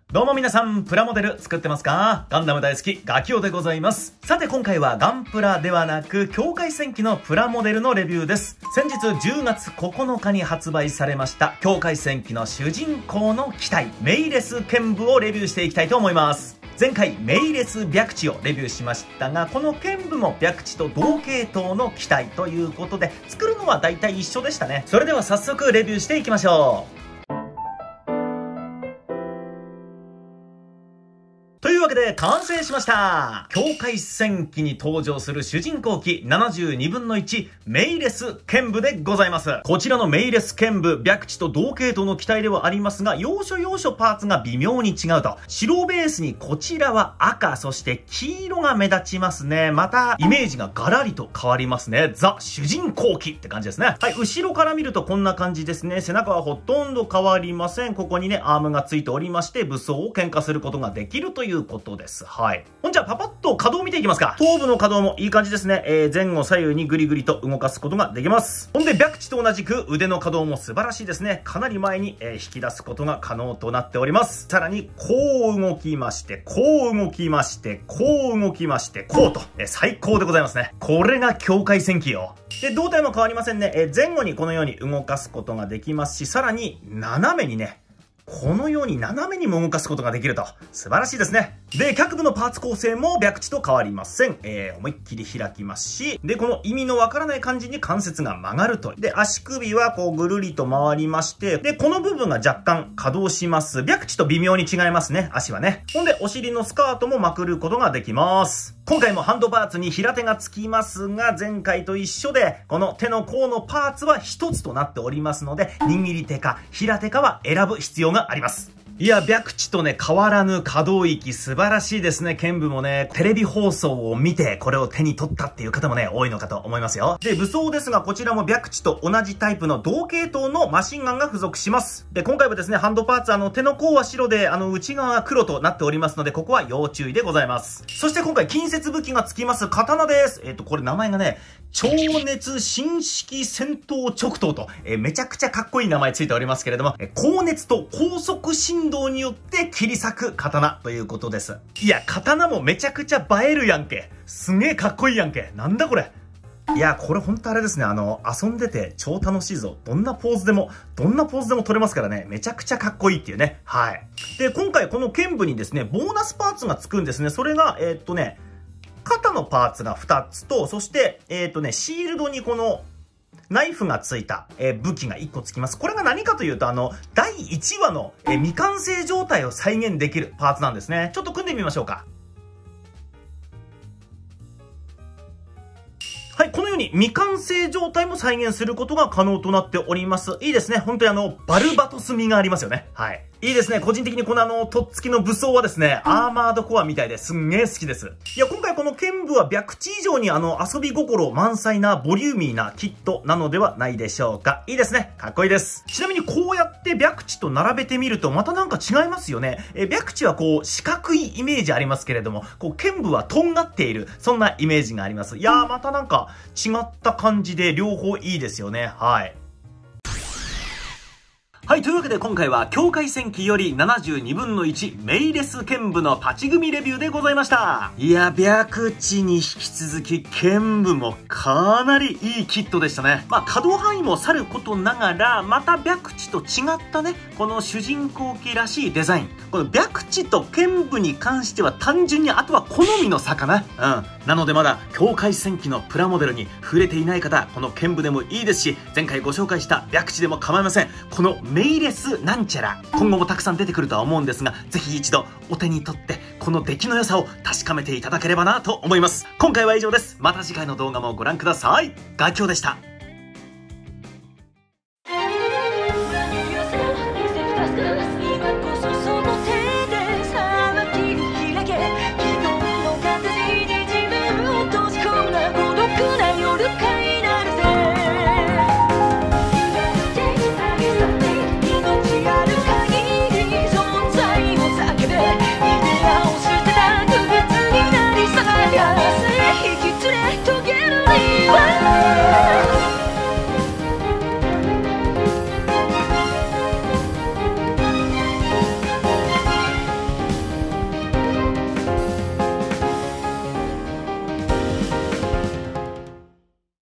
どうも皆さん、プラモデル作ってますか？ガンダム大好き、ガキオでございます。さて今回はガンプラではなく、境界戦記のプラモデルのレビューです。先日10月9日に発売されました、境界戦記の主人公の機体、メイレス剣舞をレビューしていきたいと思います。前回、メイレス白地をレビューしましたが、この剣舞も白地と同系統の機体ということで、作るのは大体一緒でしたね。それでは早速レビューしていきましょう。というわけで完成しました。境界戦記に登場する主人公機72分の1メイレス剣舞でございます。こちらのメイレス剣舞、白地と同系統の機体ではありますが、要所要所パーツが微妙に違うと。白ベースにこちらは赤、そして黄色が目立ちますね。またイメージがガラリと変わりますね。ザ主人公機って感じですね。はい、後ろから見るとこんな感じですね。背中はほとんど変わりません。ここにねアームがついておりまして、武装を喧嘩することができるということです。はい。ほんじゃパパッと可動見ていきますか。頭部の可動もいい感じですね。前後左右にグリグリと動かすことができます。ほんで白地と同じく腕の可動も素晴らしいですね。かなり前に、引き出すことが可能となっております。さらにこう動きまして、こう動きまして、こう動きまして、こうと、最高でございますね。これが境界戦記よ。で、胴体も変わりませんね。前後にこのように動かすことができますし、さらに斜めにね、このように斜めにも動かすことができると。素晴らしいですね。で、脚部のパーツ構成も白地と変わりません。思いっきり開きますし、で、この意味のわからない感じに関節が曲がると。で、足首はこうぐるりと回りまして、で、この部分が若干可動します。白地と微妙に違いますね。足はね。ほんで、お尻のスカートもまくることができます。今回もハンドパーツに平手がつきますが、前回と一緒で、この手の甲のパーツは一つとなっておりますので、握り手か平手かは選ぶ必要があります。いや、白地とね、変わらぬ可動域、素晴らしいですね。剣舞もね、テレビ放送を見て、これを手に取ったっていう方もね、多いのかと思いますよ。で、武装ですが、こちらも白地と同じタイプの同系統のマシンガンが付属します。で、今回はですね、ハンドパーツ、手の甲は白で、内側は黒となっておりますので、ここは要注意でございます。そして今回、近接武器が付きます刀です。これ名前がね、超熱新式戦闘直刀と、めちゃくちゃかっこいい名前ついておりますけれども、高熱と高速振動によって切り裂く刀ということです。いや、刀もめちゃくちゃ映えるやんけ。すげえかっこいいやんけ。なんだこれ。いや、これほんとあれですね。遊んでて超楽しいぞ。どんなポーズでも撮れますからね。めちゃくちゃかっこいいっていうね。はい。で、今回この剣舞にですね、ボーナスパーツがつくんですね。それが、肩のパーツが2つと、そして、シールドにこの、ナイフがついた、武器が1個つきます。これが何かというと、第1話の、未完成状態を再現できるパーツなんですね。ちょっと組んでみましょうか。はい、このように未完成状態も再現することが可能となっております。いいですね。本当にバルバトス味がありますよね。はい。いいですね。個人的にこのとっつきの武装はですね、アーマードコアみたいですんげえ好きです。いや、今回この剣舞は白地以上に遊び心満載なボリューミーなキットなのではないでしょうか。いいですね。かっこいいです。ちなみにこうやって白地と並べてみるとまたなんか違いますよね。白地はこう四角いイメージありますけれども、こう剣舞はとんがっている、そんなイメージがあります。いやー、またなんか違った感じで両方いいですよね。はい。はい、というわけで今回は境界戦記より72分の1メイレス剣舞のパチ組レビューでございました。いや、白地に引き続き剣舞もかなりいいキットでしたね。まあ可動範囲もさることながら、また白地と違ったね、この主人公機らしいデザイン。この白地と剣舞に関しては単純にあとは好みの差かな。なのでまだ境界戦記のプラモデルに触れていない方、この剣舞でもいいですし、前回ご紹介した白地でも構いません。このメイレスなんちゃら、今後もたくさん出てくるとは思うんですが、ぜひ一度お手に取ってこの出来の良さを確かめていただければなと思います。今回は以上です。また次回の動画もご覧ください。ガキョウでした。